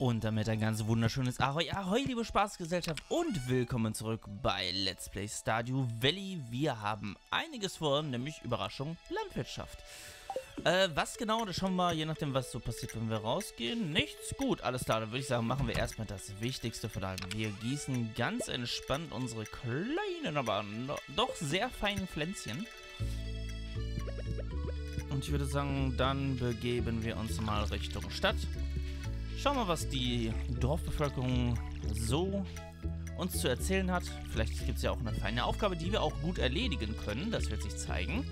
Und damit ein ganz wunderschönes Ahoi, Ahoi, liebe Spaßgesellschaft und willkommen zurück bei Let's Play Stardew Valley. Wir haben einiges vor, nämlich Überraschung, Landwirtschaft. Was genau, das schauen wir, je nachdem was so passiert, wenn wir rausgehen. Nichts? Gut, alles klar, dann würde ich sagen, machen wir erstmal das Wichtigste von allem. Wir gießen ganz entspannt unsere kleinen, aber doch sehr feinen Pflänzchen. Und ich würde sagen, dann begeben wir uns mal Richtung Stadt. Schauen wir, was die Dorfbevölkerung so uns zu erzählen hat. Vielleicht gibt es ja auch eine feine Aufgabe, die wir auch gut erledigen können. Das wird sich zeigen.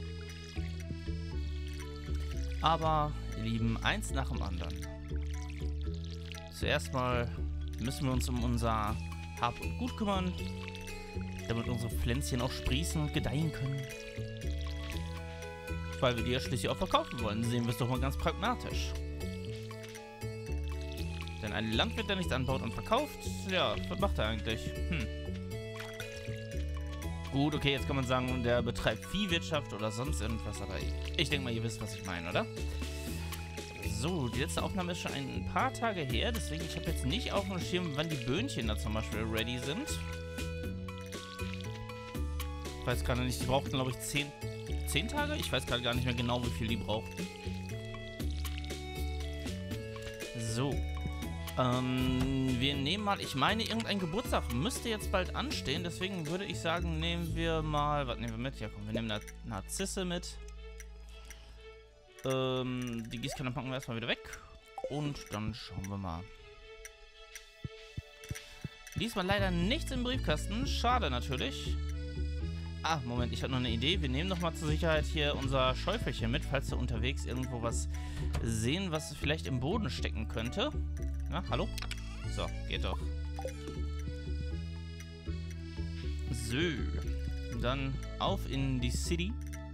Aber, ihr Lieben, eins nach dem anderen. Zuerst mal müssen wir uns um unser Hab und Gut kümmern, damit unsere Pflänzchen auch sprießen und gedeihen können. Weil wir die ja schließlich auch verkaufen wollen. Sehen wir es doch mal ganz pragmatisch. Denn ein Landwirt, der nichts anbaut und verkauft, ja, was macht er eigentlich? Gut, okay, jetzt kann man sagen, der betreibt Viehwirtschaft oder sonst irgendwas, aber ich denke mal, ihr wisst, was ich meine, oder? So, die letzte Aufnahme ist schon ein paar Tage her, deswegen ich habe jetzt nicht auf dem Schirm, wann die Böhnchen da zum Beispiel ready sind. Ich weiß gerade nicht, die brauchten, glaube ich, 10 Tage? Ich weiß gerade gar nicht mehr genau, wie viel die brauchten. So. Wir nehmen mal, ich meine, irgendein Geburtstag müsste jetzt bald anstehen, deswegen würde ich sagen, nehmen wir mal, was nehmen wir mit? Ja komm, wir nehmen Narzisse mit. Die Gießkanne packen wir erstmal wieder weg und dann schauen wir mal. Diesmal leider nichts im Briefkasten, schade natürlich. Ah, Moment, ich habe noch eine Idee. Wir nehmen noch mal zur Sicherheit hier unser Schäufelchen mit, falls wir unterwegs irgendwo was sehen, was vielleicht im Boden stecken könnte. Na, hallo? So, geht doch. So, dann auf in die City.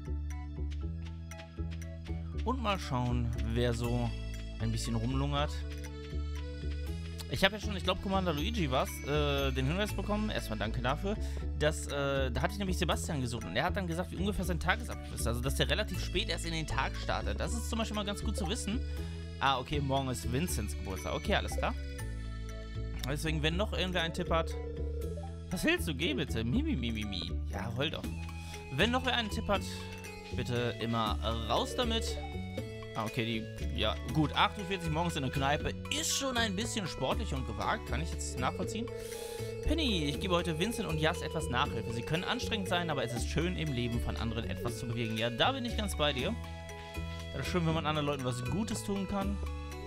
Und mal schauen, wer so ein bisschen rumlungert. Ich habe ja schon, ich glaube, Commander Luigi war es, den Hinweis bekommen, erstmal danke dafür, dass, da hatte ich nämlich Sebastian gesucht und er hat dann gesagt, wie ungefähr sein Tagesablauf ist. Also, dass der relativ spät erst in den Tag startet. Das ist zum Beispiel mal ganz gut zu wissen. Ah, okay, morgen ist Vincents Geburtstag. Okay, alles klar. Deswegen, wenn noch irgendwer einen Tipp hat... Was willst du? Geh bitte. Mimimimimi. Ja, heul doch. Wenn noch wer einen Tipp hat, bitte immer raus damit. Ah, okay, die... Ja, gut, 48 morgens in der Kneipe ist schon ein bisschen sportlich und gewagt. Kann ich jetzt nachvollziehen? Penny, ich gebe heute Vincent und Jas etwas Nachhilfe. Sie können anstrengend sein, aber es ist schön, im Leben von anderen etwas zu bewegen. Ja, da bin ich ganz bei dir. Das ist schön, wenn man anderen Leuten was Gutes tun kann.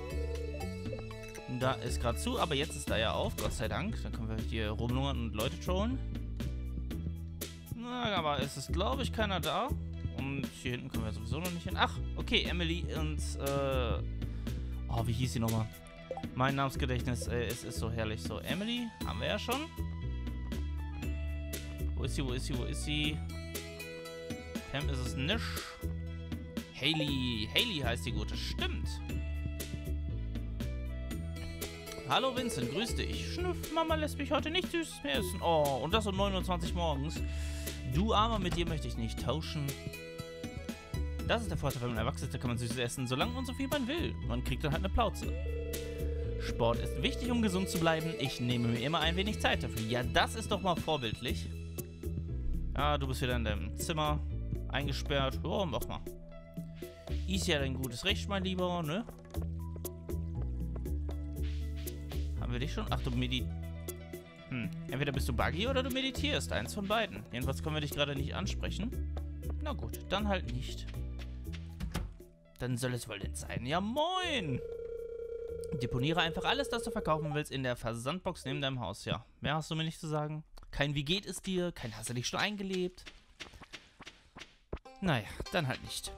Da ist gerade zu, aber jetzt ist da ja auf, Gott sei Dank. Dann können wir hier rumlungern und Leute trollen. Na, aber es ist, glaube ich, keiner da. Und hier hinten können wir sowieso noch nicht hin. Ach, okay, Emily und, oh, wie hieß sie nochmal? Mein Namensgedächtnis, es ist so herrlich. So, Emily haben wir ja schon. Wo ist sie, wo ist sie, wo ist sie? Pam ist es nicht. Hailey. Hailey heißt die Gute. Stimmt. Hallo Vincent, grüß dich. Schnüff, Mama lässt mich heute nicht Süßes mehr essen. Oh, und das um 29 morgens. Du Armer, mit dir möchte ich nicht tauschen. Das ist der Vorteil, wenn man erwachsen ist, da kann man Süßes essen, solange und so viel man will. Man kriegt dann halt eine Plauze. Sport ist wichtig, um gesund zu bleiben. Ich nehme mir immer ein wenig Zeit dafür. Ja, das ist doch mal vorbildlich. Ah, du bist wieder in deinem Zimmer eingesperrt. Oh, mach mal. Ist ja dein gutes Recht, mein Lieber, ne? Haben wir dich schon? Ach, du entweder bist du buggy oder du meditierst. Eins von beiden. Jedenfalls können wir dich gerade nicht ansprechen. Na gut, dann halt nicht. Dann soll es wohl denn sein. Ja, moin! Deponiere einfach alles, das du verkaufen willst, in der Versandbox neben deinem Haus. Ja, mehr hast du mir nicht zu sagen. Kein Wie geht es dir? Kein Hast du dich schon eingelebt? Naja, dann halt nicht.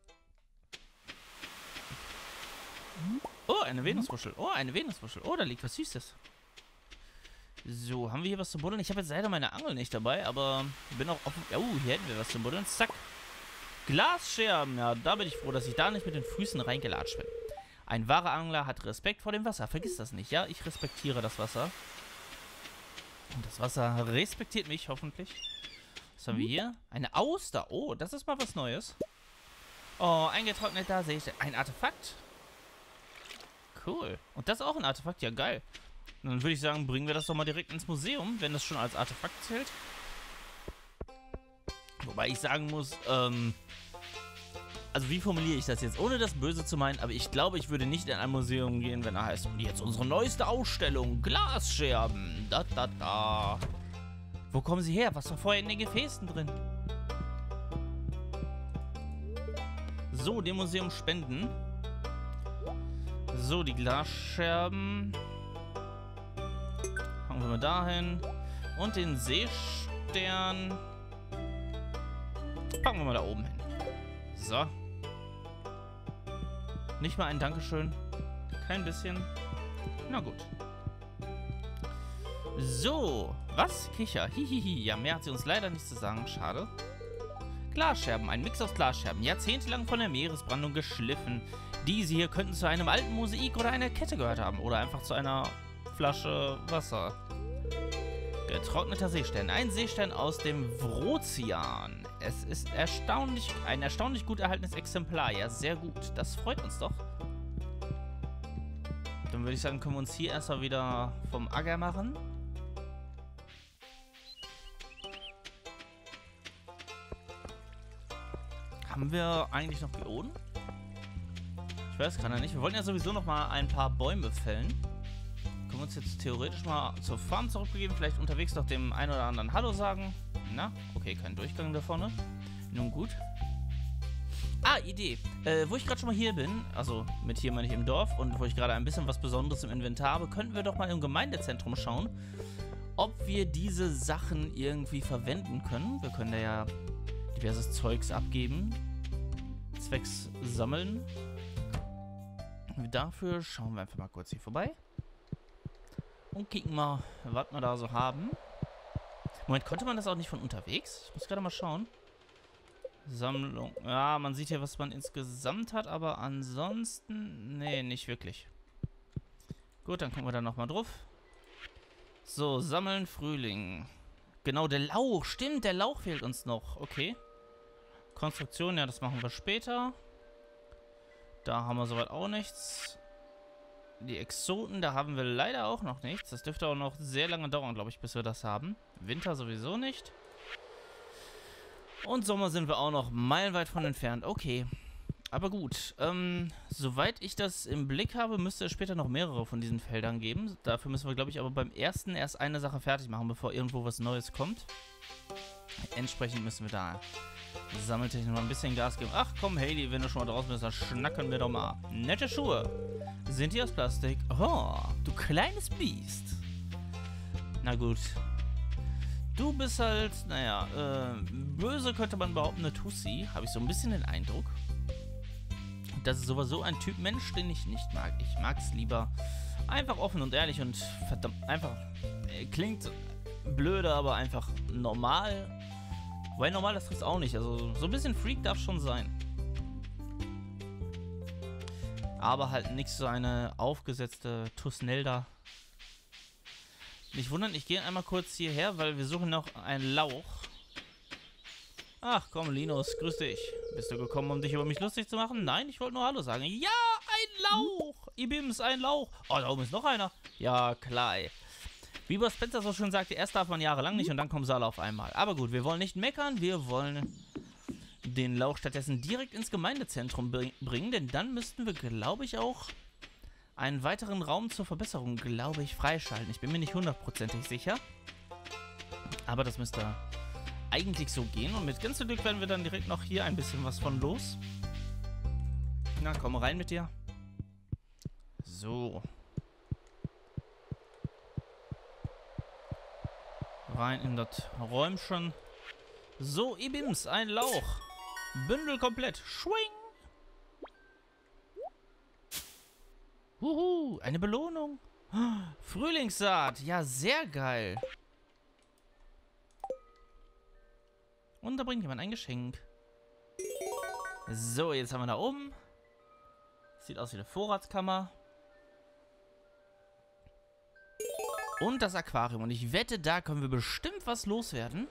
Oh, eine Venusmuschel. Oh, eine Venusmuschel. Oh, da liegt was Süßes. So, haben wir hier was zum Buddeln? Ich habe jetzt leider meine Angel nicht dabei, aber bin auch offen. Oh, hier hätten wir was zum Buddeln. Zack. Glasscherben. Ja, da bin ich froh, dass ich da nicht mit den Füßen reingelatscht bin. Ein wahrer Angler hat Respekt vor dem Wasser. Vergiss das nicht, ja? Ich respektiere das Wasser. Und das Wasser respektiert mich, hoffentlich. Was haben wir hier? Eine Auster. Oh, das ist mal was Neues. Oh, eingetrocknet, da sehe ich ein Artefakt. Cool. Und das ist auch ein Artefakt? Ja, geil. Und dann würde ich sagen, bringen wir das doch mal direkt ins Museum, wenn das schon als Artefakt zählt. Wobei ich sagen muss, also wie formuliere ich das jetzt, ohne das Böse zu meinen, aber ich glaube, ich würde nicht in ein Museum gehen, wenn er heißt, und jetzt unsere neueste Ausstellung, Glasscherben, da. Wo kommen sie her? Was war vorher in den Gefäßen drin? So, dem Museum spenden. So, die Glasscherben. Fangen wir mal dahin. Und den Seestern packen wir mal da oben hin. So. Nicht mal ein Dankeschön. Kein bisschen. Na gut. So. Was? Kicher. Hihihi. Ja, mehr hat sie uns leider nicht zu sagen. Schade. Glasscherben. Ein Mix aus Glasscherben. Jahrzehntelang von der Meeresbrandung geschliffen. Diese hier könnten zu einem alten Mosaik oder einer Kette gehört haben. Oder einfach zu einer Flasche Wasser. Getrockneter Seestern. Ein Seestern aus dem Vrozian. Es ist ein erstaunlich gut erhaltenes Exemplar. Ja, sehr gut. Das freut uns doch. Dann würde ich sagen, können wir uns hier erstmal wieder vom Acker machen. Haben wir eigentlich noch Geoden? Ich weiß gerade nicht. Wir wollten ja sowieso noch mal ein paar Bäume fällen. Können wir uns jetzt theoretisch mal zur Farm zurückbegeben. Vielleicht unterwegs noch dem einen oder anderen Hallo sagen. Na, okay, kein Durchgang da vorne. Nun gut. Ah, Idee. Wo ich gerade schon mal hier bin, also mit hier meine ich im Dorf und wo ich gerade ein bisschen was Besonderes im Inventar habe, könnten wir doch mal im Gemeindezentrum schauen, ob wir diese Sachen irgendwie verwenden können. Wir können da ja diverses Zeugs abgeben. Zwecks Sammeln. Dafür schauen wir einfach mal kurz hier vorbei. Und kicken mal, was wir da so haben. Moment, konnte man das auch nicht von unterwegs? Ich muss gerade mal schauen. Sammlung. Ja, man sieht hier, was man insgesamt hat, aber ansonsten... Nee, nicht wirklich. Gut, dann gucken wir da nochmal drauf. So, sammeln Frühling. Genau, der Lauch. Stimmt, der Lauch fehlt uns noch. Okay. Konstruktion, ja, das machen wir später. Da haben wir soweit auch nichts. Die Exoten, da haben wir leider auch noch nichts. Das dürfte auch noch sehr lange dauern, glaube ich, bis wir das haben. Winter sowieso nicht. Und Sommer sind wir auch noch meilenweit von entfernt. Okay. Aber gut. Soweit ich das im Blick habe, müsste es später noch mehrere von diesen Feldern geben. Dafür müssen wir, glaube ich, aber beim ersten erst eine Sache fertig machen, bevor irgendwo was Neues kommt. Entsprechend müssen wir da Sammeltechnik noch ein bisschen Gas geben. Ach komm, Hailey, wenn du schon mal draußen bist, dann schnacken wir doch mal. Nette Schuhe. Sind die aus Plastik? Oh, du kleines Biest. Na gut. Du bist halt, naja, böse könnte man behaupten, eine Tussi. Habe ich so ein bisschen den Eindruck. Das ist sowieso ein Typ Mensch, den ich nicht mag. Ich mag es lieber einfach offen und ehrlich und verdammt einfach, klingt blöde, aber einfach normal. Weil normal, das trifft auch nicht. Also so ein bisschen Freak darf schon sein. Aber halt nicht so eine aufgesetzte Tusnelda. Nicht wundern, ich gehe einmal kurz hierher, weil wir suchen noch einen Lauch. Ach komm, Linus, grüß dich. Bist du gekommen, um dich über mich lustig zu machen? Nein, ich wollte nur Hallo sagen. Ja, ein Lauch! Ibims, ein Lauch. Oh, da oben ist noch einer. Ja, klar, ey. Wie Bob Spencer so schön sagte, erst darf man jahrelang nicht und dann kommen sie alle auf einmal. Aber gut, wir wollen nicht meckern, wir wollen den Lauch stattdessen direkt ins Gemeindezentrum bringen, denn dann müssten wir, glaube ich, auch einen weiteren Raum zur Verbesserung, glaube ich, freischalten. Ich bin mir nicht hundertprozentig sicher, aber das müsste eigentlich so gehen und mit ganz viel Glück werden wir dann direkt noch hier ein bisschen was von los. Na, komm rein mit dir. So. Rein in das Räumchen. So, Ibims, ein Lauch. Bündel komplett. Schwing. Huhu, eine Belohnung. Frühlingssaat. Ja, sehr geil. Und da bringt jemand ein Geschenk. So, jetzt haben wir da oben. Sieht aus wie eine Vorratskammer. Und das Aquarium. Und ich wette, da können wir bestimmt was loswerden.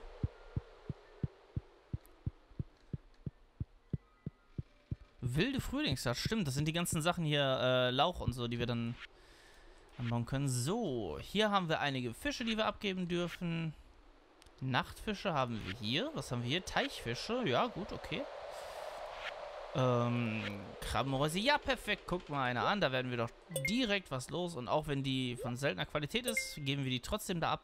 Wilde Frühlingssaat, stimmt. Das sind die ganzen Sachen hier, Lauch und so, die wir dann anbauen können. So, hier haben wir einige Fische, die wir abgeben dürfen. Nachtfische haben wir hier. Was haben wir hier? Teichfische. Ja, gut, okay. Krabbenmäuse. Ja, perfekt. Guck mal einer an. Da werden wir doch direkt was los. Und auch wenn die von seltener Qualität ist, geben wir die trotzdem da ab.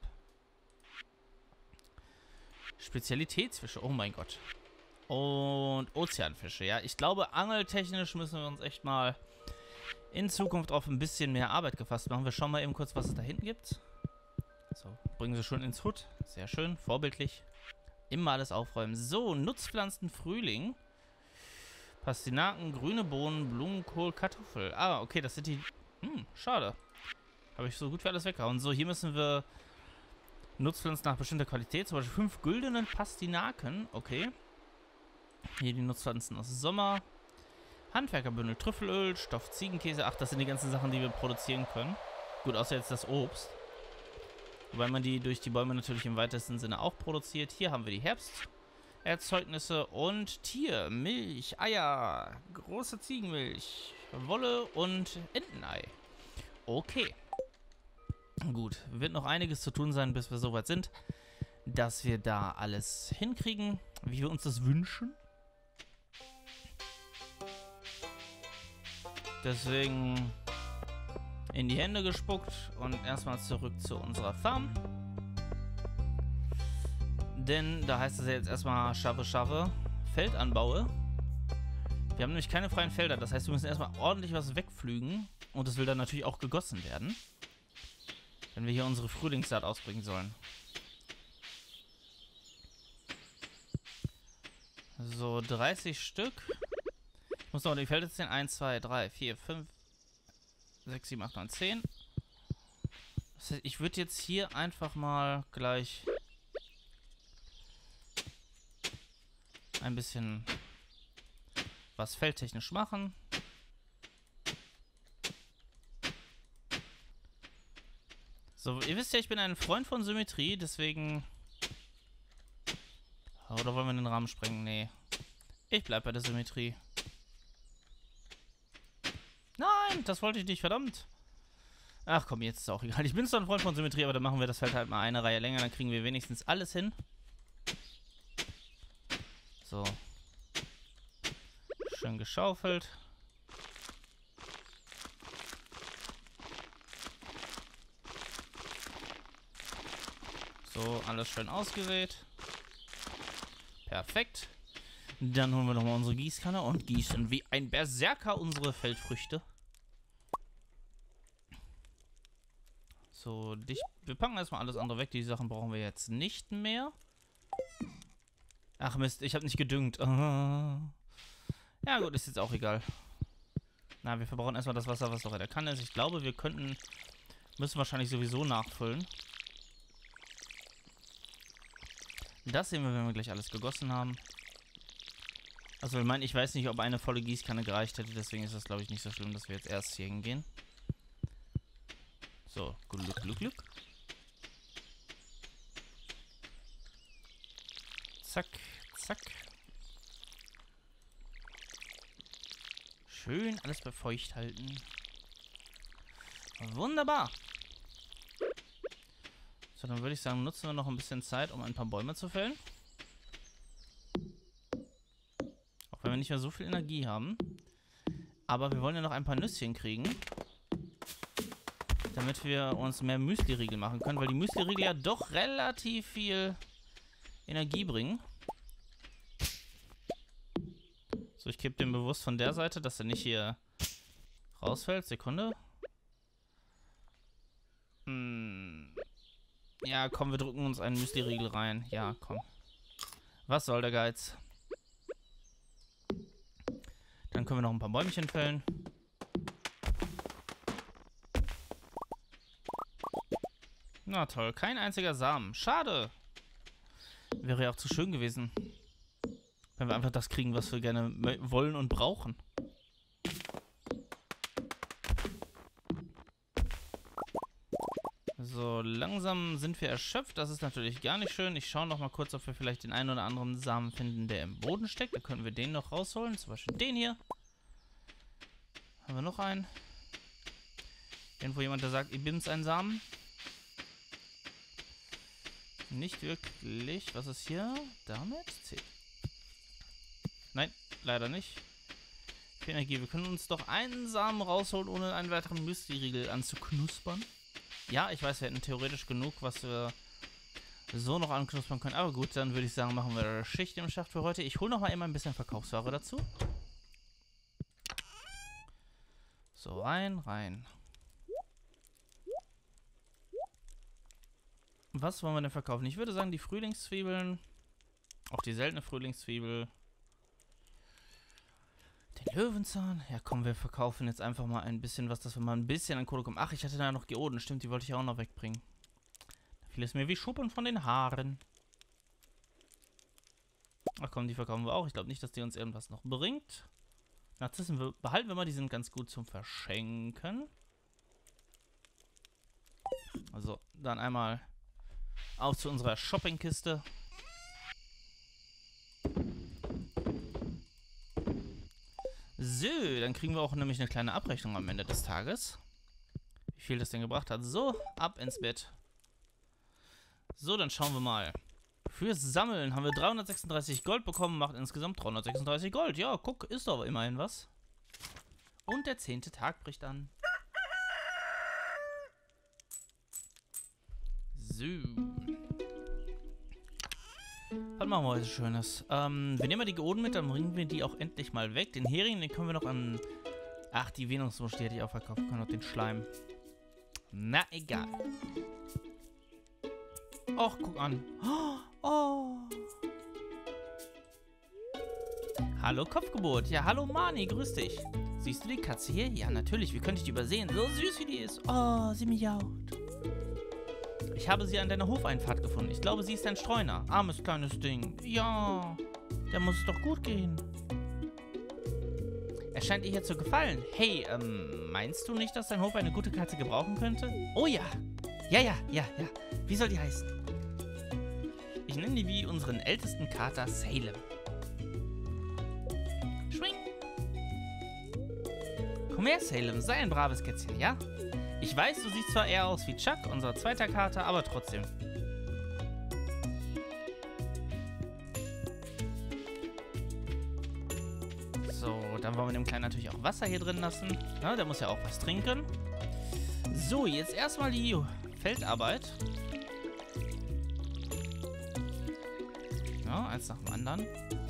Spezialitätsfische. Oh mein Gott. Und Ozeanfische. Ja, ich glaube, angeltechnisch müssen wir uns echt mal in Zukunft auf ein bisschen mehr Arbeit gefasst machen. Wir schauen mal eben kurz, was es da hinten gibt. So, bringen sie schon ins Hut. Sehr schön, vorbildlich. Immer alles aufräumen. So, Nutzpflanzen Frühling. Pastinaken, grüne Bohnen, Blumenkohl, Kartoffel. Ah, okay, das sind die... schade. Habe ich so gut wie alles weggehauen. So, hier müssen wir Nutzpflanzen nach bestimmter Qualität. Zum Beispiel 5 güldenen Pastinaken. Okay. Hier die Nutzpflanzen aus Sommer. Handwerkerbündel, Trüffelöl, Stoff, Ziegenkäse. Ach, das sind die ganzen Sachen, die wir produzieren können. Gut, außer jetzt das Obst. Wobei man die durch die Bäume natürlich im weitesten Sinne auch produziert. Hier haben wir die Herbsterzeugnisse und Tier, Milch, Eier, große Ziegenmilch, Wolle und Entenei. Okay. Gut, wird noch einiges zu tun sein, bis wir soweit sind, dass wir da alles hinkriegen, wie wir uns das wünschen. Deswegen in die Hände gespuckt und erstmal zurück zu unserer Farm. Denn da heißt es ja jetzt erstmal schaffe, Feld anbaue. Wir haben nämlich keine freien Felder, das heißt, wir müssen erstmal ordentlich was wegpflügen. Und es will dann natürlich auch gegossen werden, wenn wir hier unsere Frühlingssaat ausbringen sollen. So, 30 Stück. Ich muss noch die Felder zählen. 1, 2, 3, 4, 5, 6, 7, 8, 9, 10. Das heißt, ich würde jetzt hier einfach mal gleich ein bisschen was feldtechnisch machen. So, ihr wisst ja, ich bin ein Freund von Symmetrie, deswegen... Oder wollen wir den Rahmen sprengen? Nee. Ich bleib bei der Symmetrie. Nein, das wollte ich nicht, verdammt. Ach komm, jetzt ist auch egal. Ich bin zwar ein Freund von Symmetrie, aber dann machen wir das Feld halt mal eine Reihe länger, dann kriegen wir wenigstens alles hin. So. Schön geschaufelt. So, alles schön ausgesät. Perfekt. Dann holen wir nochmal unsere Gießkanne und gießen wie ein Berserker unsere Feldfrüchte. So, wir packen erstmal alles andere weg. Die Sachen brauchen wir jetzt nicht mehr. Ach Mist, ich habe nicht gedüngt. Ja gut, ist jetzt auch egal. Na, wir verbrauchen erstmal das Wasser, was noch in der Kanne ist. Ich glaube, müssen wahrscheinlich sowieso nachfüllen. Das sehen wir, wenn wir gleich alles gegossen haben. Also ich meine, ich weiß nicht, ob eine volle Gießkanne gereicht hätte, deswegen ist das, glaube ich, nicht so schlimm, dass wir jetzt erst hier hingehen. So, Glück. Zack, zack. Schön alles befeucht halten. Wunderbar. So, dann würde ich sagen, nutzen wir noch ein bisschen Zeit, um ein paar Bäume zu fällen. Auch wenn wir nicht mehr so viel Energie haben. Aber wir wollen ja noch ein paar Nüsschen kriegen. Damit wir uns mehr Müsli-Riegel machen können, weil die Müsli-Riegel ja doch relativ viel Energie bringen. So, ich kippe den bewusst von der Seite, dass er nicht hier rausfällt. Sekunde. Ja, komm, wir drücken uns einen Müsli-Riegel rein. Ja, komm. Was soll der Geiz? Dann können wir noch ein paar Bäumchen fällen. Na toll, kein einziger Samen. Schade. Wäre ja auch zu schön gewesen, wenn wir einfach das kriegen, was wir gerne wollen und brauchen. So, langsam sind wir erschöpft. Das ist natürlich gar nicht schön. Ich schaue noch mal kurz, ob wir vielleicht den einen oder anderen Samen finden, der im Boden steckt. Da können wir den noch rausholen. Zum Beispiel den hier. Haben wir noch einen? Irgendwo jemand, der sagt, ich bin's ein Samen? Nicht wirklich. Was ist hier? Damit? C. Nein, leider nicht. Viel Energie. Wir können uns doch einen Samen rausholen, ohne einen weiteren Müsli-Riegel anzuknuspern. Ja, ich weiß, wir hätten theoretisch genug, was wir so noch anknuspern können. Aber gut, dann würde ich sagen, machen wir Schicht im Schacht für heute. Ich hole noch mal eben ein bisschen Verkaufsware dazu. So, rein. Was wollen wir denn verkaufen? Ich würde sagen, die Frühlingszwiebeln. Auch die seltene Frühlingszwiebel. Den Löwenzahn. Ja, komm, wir verkaufen jetzt einfach mal ein bisschen was, dass wir mal ein bisschen an Kohle kommen. Ach, ich hatte da noch Geoden. Stimmt, die wollte ich auch noch wegbringen. Da fiel es mir wie Schuppen von den Haaren. Ach komm, die verkaufen wir auch. Ich glaube nicht, dass die uns irgendwas noch bringt. Narzissen behalten wir mal. Die sind ganz gut zum Verschenken. Also, dann einmal auf zu unserer Shoppingkiste. So, dann kriegen wir auch nämlich eine kleine Abrechnung am Ende des Tages. Wie viel das denn gebracht hat. So, ab ins Bett. So, dann schauen wir mal. Fürs Sammeln haben wir 336 Gold bekommen, macht insgesamt 336 Gold. Ja, guck, ist doch immerhin was. Und der 10. Tag bricht an. So. Was machen wir heute Schönes? Wir nehmen mal die Geoden mit, dann bringen wir die auch endlich mal weg. Den Hering, den können wir noch an... Ach, die Venusmuschel, die hätte ich auch verkaufen können, und den Schleim. Na, egal. Och, guck an. Oh. Hallo Kopfgeburt. Ja, hallo Mani, grüß dich. Siehst du die Katze hier? Ja, natürlich, wie könnte ich die übersehen? So süß wie die ist. Oh, sie miaut. Ich habe sie an deiner Hofeinfahrt gefunden. Ich glaube, sie ist ein Streuner. Armes kleines Ding. Ja, der muss es doch gut gehen. Er scheint dir hier zu gefallen. Hey, meinst du nicht, dass dein Hof eine gute Katze gebrauchen könnte? Oh ja. Ja. Wie soll die heißen? Ich nenne die wie unseren ältesten Kater Salem. Schwing. Komm her, Salem. Sei ein braves Kätzchen, ja? Ich weiß, du siehst zwar eher aus wie Chuck, unser zweiter Kater, aber trotzdem. So, dann wollen wir dem Kleinen natürlich auch Wasser hier drin lassen. Na, der muss ja auch was trinken. So, jetzt erstmal die Feldarbeit. Ja, eins nach dem anderen.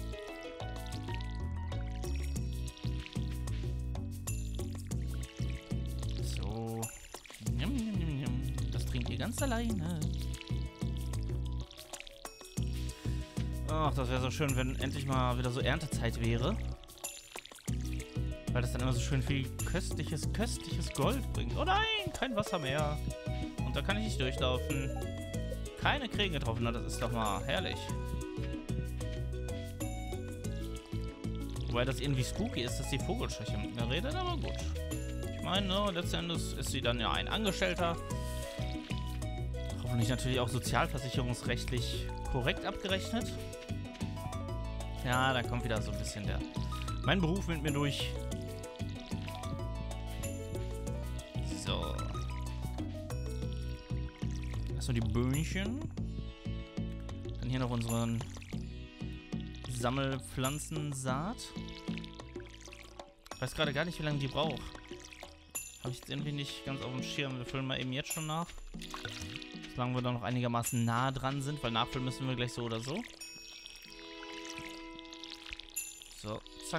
So. Das trinkt ihr ganz alleine. Ach, das wäre so schön, wenn endlich mal wieder so Erntezeit wäre. Weil das dann immer so schön viel köstliches Gold bringt. Oh nein, kein Wasser mehr. Und da kann ich nicht durchlaufen. Keine Krähen getroffen, na, das ist doch mal herrlich. Wobei das irgendwie spooky ist, dass die Vogelscheuche mit mir redet, aber gut. Ich meine, ne, letztendlich ist sie dann ja ein Angestellter. Hoffentlich natürlich auch sozialversicherungsrechtlich korrekt abgerechnet. Ja, da kommt wieder so ein bisschen mein Beruf mit mir durch. So. Erstmal die Böhnchen. Dann hier noch unseren Sammelpflanzensaat. Ich weiß gerade gar nicht, wie lange die braucht. Habe ich jetzt irgendwie nicht ganz auf dem Schirm. Wir füllen mal eben jetzt schon nach. Solange wir da noch einigermaßen nah dran sind, weil nachfüllen müssen wir gleich so oder so. So, zack.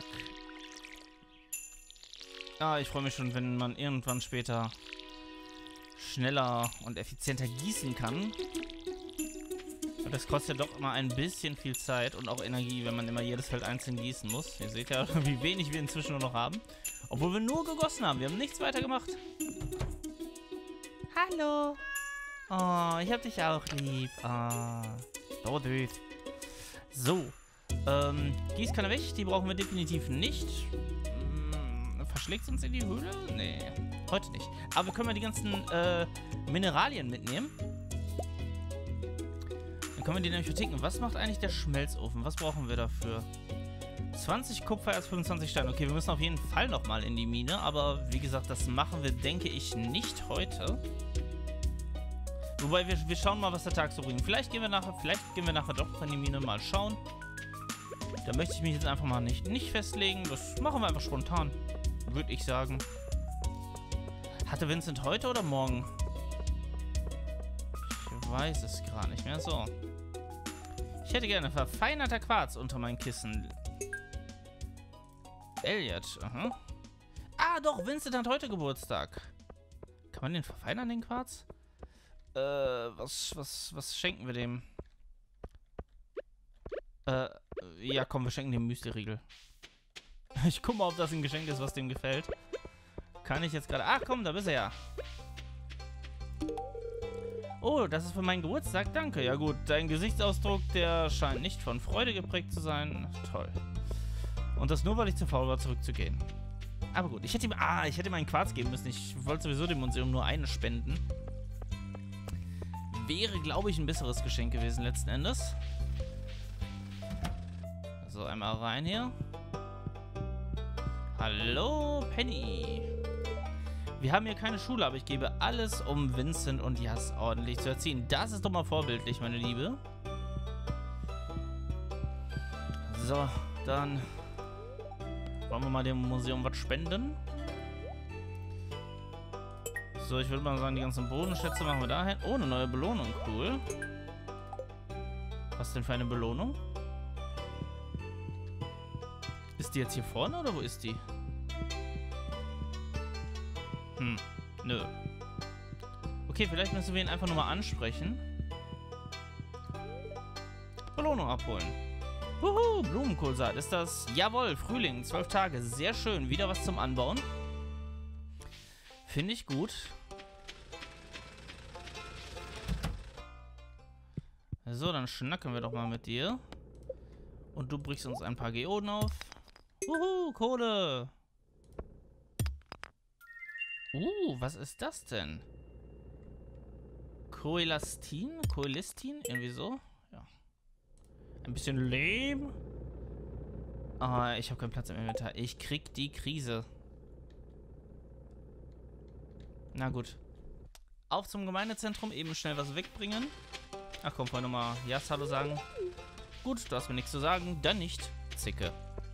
Ah, ich freue mich schon, wenn man irgendwann später schneller und effizienter gießen kann. Aber das kostet ja doch immer ein bisschen viel Zeit und auch Energie, wenn man immer jedes Feld einzeln gießen muss. Ihr seht ja, wie wenig wir inzwischen nur noch haben. Obwohl wir nur gegossen haben. Wir haben nichts weiter gemacht. Hallo. Oh, ich hab dich auch lieb. Ah, so süß. So. Gießkanne weg. Die brauchen wir definitiv nicht. Verschlägt es uns in die Höhle? Nee, heute nicht. Aber wir können mal die ganzen Mineralien mitnehmen. Dann können wir die nämlich verticken. Was macht eigentlich der Schmelzofen? Was brauchen wir dafür? 20 Kupfer, erst 25 Steine. Okay, wir müssen auf jeden Fall nochmal in die Mine. Aber wie gesagt, das machen wir, denke ich, nicht heute. Wobei, wir schauen mal, was der Tag so bringt. Vielleicht gehen wir nachher doch in die Mine. Mal schauen. Da möchte ich mich jetzt einfach mal nicht festlegen. Das machen wir einfach spontan, würde ich sagen. Hatte Vincent heute oder morgen? Ich weiß es gerade nicht mehr. So. Ich hätte gerne verfeinerter Quarz unter meinen Kissen. Elliot, aha. Ah, doch, Vincent hat heute Geburtstag. Kann man den verfeinern, den Quarz? Was schenken wir dem? Ja, komm, wir schenken dem Müsli-Riegel. Ich guck mal, ob das ein Geschenk ist, was dem gefällt. Kann ich jetzt gerade... Ach, komm, da bist du ja. Oh, das ist für meinen Geburtstag, danke. Ja gut, dein Gesichtsausdruck, der scheint nicht von Freude geprägt zu sein. Toll. Und das nur, weil ich zu faul war, zurückzugehen. Aber gut, ich hätte ihm einen Quarz geben müssen. Ich wollte sowieso dem Museum nur eine spenden. Wäre, glaube ich, ein besseres Geschenk gewesen letzten Endes. So, einmal rein hier. Hallo, Penny. Wir haben hier keine Schule, aber ich gebe alles, um Vincent und Jas ordentlich zu erziehen. Das ist doch mal vorbildlich, meine Liebe. So, dann wollen wir mal dem Museum was spenden. So, ich würde mal sagen, die ganzen Bodenschätze machen wir dahin. Oh, eine neue Belohnung, cool. Was denn für eine Belohnung? Ist die jetzt hier vorne oder wo ist die? Nö. Okay, vielleicht müssen wir ihn einfach nur mal ansprechen. Belohnung abholen. Wuhu, Blumenkohlsaat. Ist das? Jawohl, Frühling, 12 Tage. Sehr schön. Wieder was zum Anbauen. Finde ich gut. So, dann schnacken wir doch mal mit dir. Und du brichst uns ein paar Geoden auf. Wuhu, Kohle. Was ist das denn? Coelastin? Coelistin? Irgendwie so? Ja. Ein bisschen Lehm. Ah, ich habe keinen Platz im Inventar. Ich krieg die Krise. Na gut. Auf zum Gemeindezentrum, eben schnell was wegbringen. Ach komm, vorhin nochmal Jas Hallo sagen. Gut, du hast mir nichts zu sagen, dann nicht. Zicke.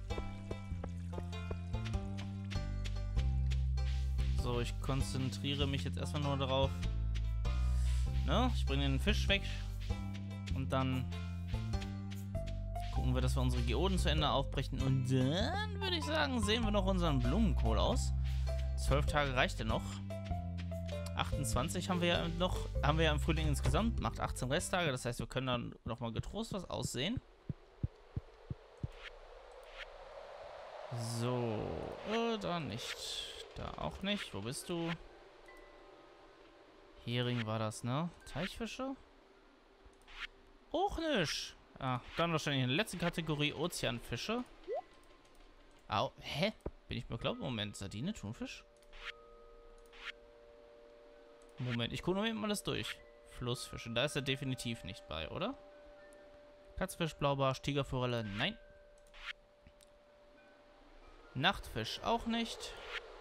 So, ich konzentriere mich jetzt erstmal nur darauf. Ne? Ich bringe den Fisch weg. Und dann gucken wir, dass wir unsere Geoden zu Ende aufbrechen. Und dann würde ich sagen, sehen wir noch unseren Blumenkohl aus. 12 Tage reicht ja noch. 28 haben wir ja im Frühling insgesamt. Macht 18 Resttage. Das heißt, wir können dann nochmal getrost was aussehen. So, da nicht. Da auch nicht. Wo bist du? Hering war das, ne? Teichfische? Auch nicht. Ah, dann wahrscheinlich in der letzten Kategorie Ozeanfische. Au, hä? Bin ich mir glaubt? Moment, Sardine, Thunfisch? Moment, ich gucke noch eben alles durch. Flussfische, da ist er definitiv nicht bei, oder? Katzfisch, Blaubarsch, Tigerforelle, nein. Nachtfisch auch nicht.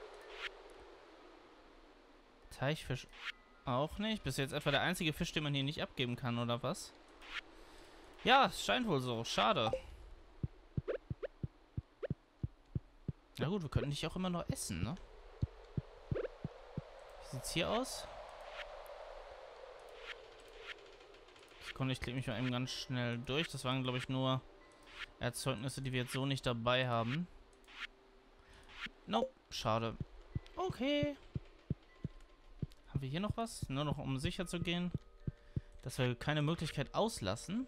Teichfisch auch nicht. Bist du jetzt etwa der einzige Fisch, den man hier nicht abgeben kann, oder was? Ja, es scheint wohl so. Schade. Na gut, wir könnten dich auch immer noch essen, ne? Wie sieht's hier aus? Sekunde, ich klicke mich mal eben ganz schnell durch. Das waren, glaube ich, nur Erzeugnisse, die wir jetzt so nicht dabei haben. Nope, schade. Okay. Haben wir hier noch was? Nur noch, um sicher zu gehen, dass wir keine Möglichkeit auslassen.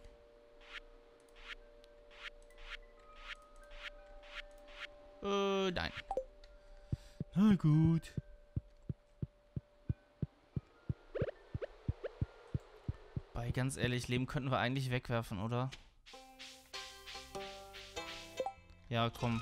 Nein. Na gut. Bei ganz ehrlich, Leben könnten wir eigentlich wegwerfen, oder? Ja, komm.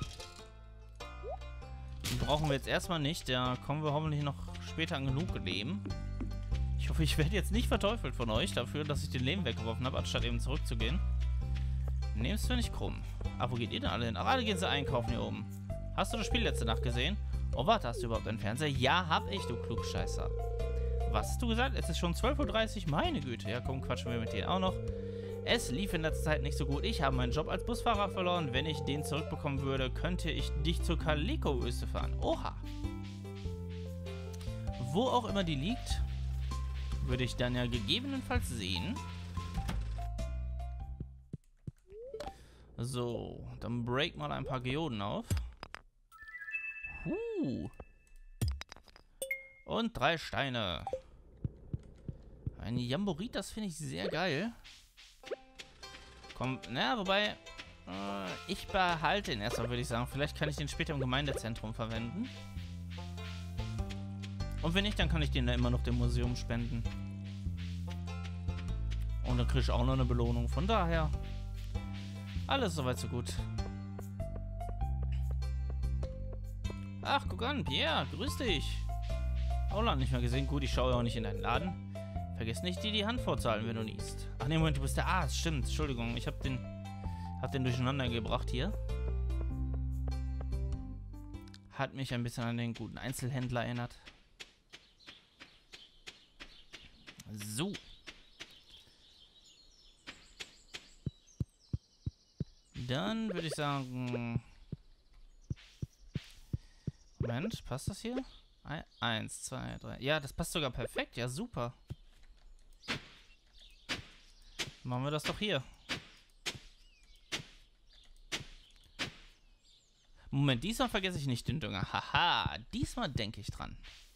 Den brauchen wir jetzt erstmal nicht. Da kommen wir hoffentlich noch später an genug Leben. Ich hoffe, ich werde jetzt nicht verteufelt von euch dafür, dass ich den Leben weggeworfen habe, anstatt eben zurückzugehen. Nehm's mir nicht krumm. Ah, wo geht ihr denn alle hin? Ach, alle gehen sie einkaufen hier oben. Hast du das Spiel letzte Nacht gesehen? Oh, warte, hast du überhaupt einen Fernseher? Ja, hab ich, du Klugscheißer. Was hast du gesagt? Es ist schon 12:30 Uhr. Meine Güte. Ja, komm, quatschen wir mit dir auch noch. Es lief in letzter Zeit nicht so gut. Ich habe meinen Job als Busfahrer verloren. Wenn ich den zurückbekommen würde, könnte ich dich zur Kaliko-Wüste fahren. Oha. Wo auch immer die liegt, würde ich dann ja gegebenenfalls sehen. So, dann break mal ein paar Geoden auf. Und 3 Steine. Ein Jamborit, das finde ich sehr geil. Komm, na, wobei, ich behalte ihn erstmal, würde ich sagen. Vielleicht kann ich den später im Gemeindezentrum verwenden. Und wenn nicht, dann kann ich den da immer noch dem Museum spenden. Und dann kriege ich auch noch eine Belohnung. Von daher, alles soweit so gut. Ach, guck an, Pierre, grüß dich. Auch lange nicht mehr gesehen. Gut, ich schaue ja auch nicht in deinen Laden. Vergiss nicht, dir die Hand vorzahlen, wenn du niest. Ach nee, Moment, du bist der Arzt. Stimmt, Entschuldigung. Ich hab den durcheinander gebracht hier. Hat mich ein bisschen an den guten Einzelhändler erinnert. So. Dann würde ich sagen... Moment, passt das hier? 1, 2, 3. Ja, das passt sogar perfekt. Ja, super. Machen wir das doch hier. Moment, diesmal vergesse ich nicht den Dünger. Haha, diesmal denke ich dran.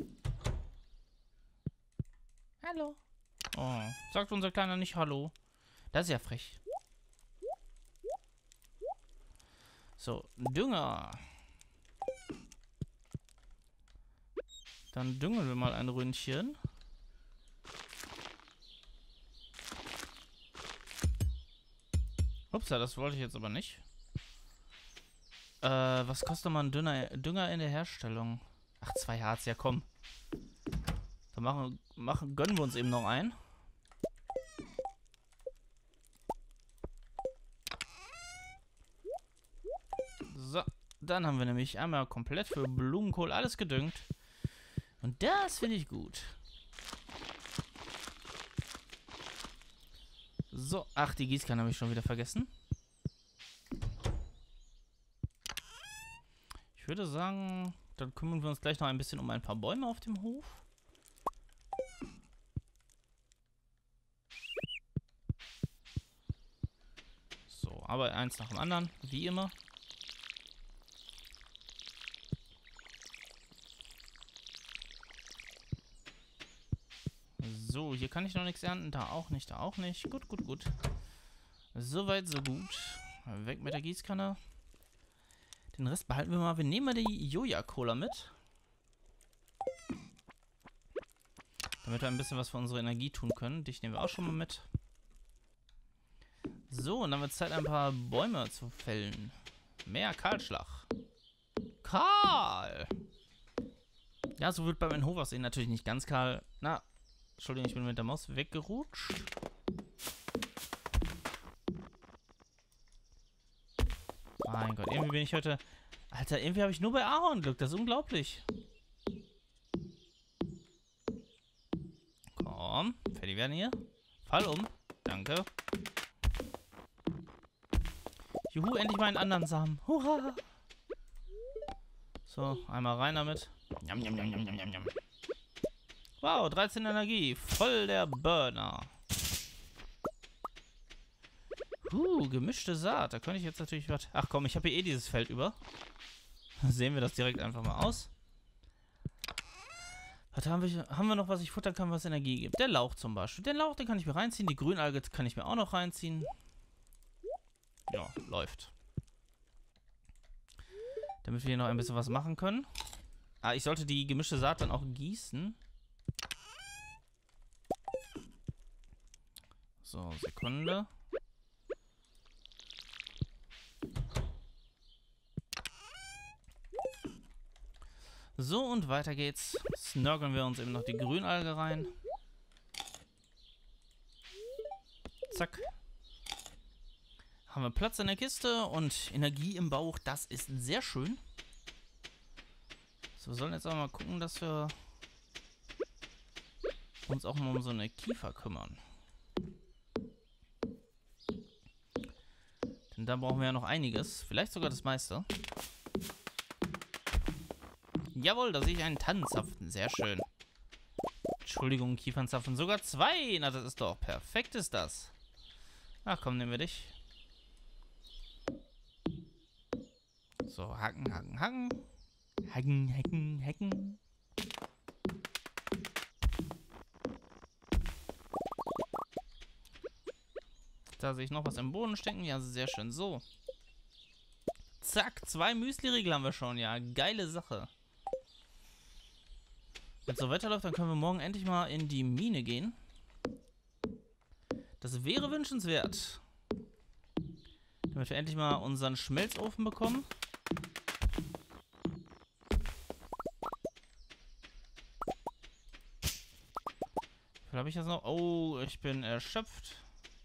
Hallo. Oh, sagt unser Kleiner nicht Hallo. Das ist ja frech. So, Dünger. Dann düngen wir mal ein Ründchen. Upsa, das wollte ich jetzt aber nicht. Was kostet mal ein Dünger in der Herstellung? Ach, 2 Harz, ja komm. Dann gönnen wir uns eben noch ein. So, dann haben wir nämlich einmal komplett für Blumenkohl alles gedüngt. Und das finde ich gut. So, ach, die Gießkanne habe ich schon wieder vergessen. Ich würde sagen, dann kümmern wir uns gleich noch ein bisschen um ein paar Bäume auf dem Hof. So, aber eins nach dem anderen, wie immer. So, hier kann ich noch nichts ernten. Da auch nicht, da auch nicht. Gut, gut, gut. Soweit, so gut. Weg mit der Gießkanne. Den Rest behalten wir mal. Wir nehmen mal die Joja-Cola mit. Damit wir ein bisschen was für unsere Energie tun können. Dich nehmen wir auch schon mal mit. So, und dann wird es Zeit, ein paar Bäume zu fällen. Mehr Kahlschlag. Kahl! Ja, so wird bei meinem Hof aussehen. Natürlich nicht ganz kahl. Na, Entschuldigung, ich bin mit der Maus weggerutscht. Mein Gott, irgendwie bin ich heute... Alter, irgendwie habe ich nur bei Ahorn Glück. Das ist unglaublich. Komm, fertig werden hier. Fall um. Danke. Juhu, endlich mal einen anderen Samen. Hurra! So, einmal rein damit. Njam, njam, njam, njam, njam, njam. Wow, 13 Energie. Voll der Burner. Gemischte Saat. Da könnte ich jetzt natürlich was... Ach komm, ich habe hier eh dieses Feld über. Sehen wir das direkt einfach mal aus. Was haben wir noch, was ich futtern kann, was Energie gibt? Der Lauch zum Beispiel. Den Lauch, den kann ich mir reinziehen. Die Grünalge kann ich mir auch noch reinziehen. Ja, läuft. Damit wir hier noch ein bisschen was machen können. Ah, ich sollte die gemischte Saat dann auch gießen. So, Sekunde. So, und weiter geht's. Snurgeln wir uns eben noch die Grünalge rein. Zack. haben wir Platz in der Kiste und Energie im Bauch. Das ist sehr schön. So, wir sollen jetzt aber mal gucken, dass wir uns auch mal um so eine Kiefer kümmern. Denn da brauchen wir ja noch einiges. Vielleicht sogar das meiste. Jawohl, da sehe ich einen Tannenzapfen. Sehr schön. Entschuldigung, Kiefernzapfen. Sogar 2. Na, das ist doch perfekt, ist das. Ach komm, nehmen wir dich. So, hacken, hacken, hacken. Hacken, hacken, hacken. Da sehe ich noch was im Boden stecken. Ja, sehr schön. So. Zack, 2 Müsli-Riegel haben wir schon. Ja, geile Sache. Wenn es so weiterläuft, dann können wir morgen endlich mal in die Mine gehen. Das wäre wünschenswert. Damit wir endlich mal unseren Schmelzofen bekommen. Wie viel habe ich jetzt noch? Oh, ich bin erschöpft.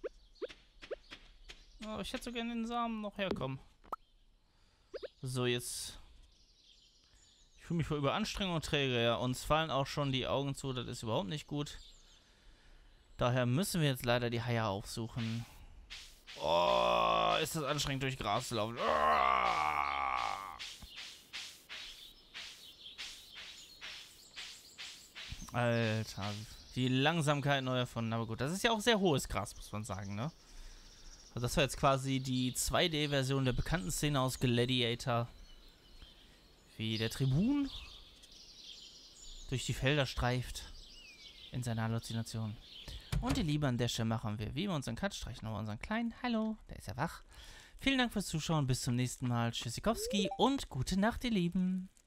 Oh, ich hätte so gerne den Samen noch herkommen. So, jetzt. Ich fühle mich vor Überanstrengung träge, ja. Uns fallen auch schon die Augen zu, das ist überhaupt nicht gut. Daher müssen wir jetzt leider die Haie aufsuchen. Oh, ist das anstrengend, durch Gras zu laufen. Alter, die Langsamkeit neu erfunden. Aber gut, das ist ja auch sehr hohes Gras, muss man sagen, ne? Also das war jetzt quasi die 2D-Version der bekannten Szene aus Gladiator. Wie der Tribun durch die Felder streift in seiner Halluzination. Und die Liebe an der Stelle machen wir, wie wir unseren Cut streichen, aber unseren kleinen Hallo, der ist ja wach. Vielen Dank fürs Zuschauen, bis zum nächsten Mal. Tschüssikowski und gute Nacht, ihr Lieben.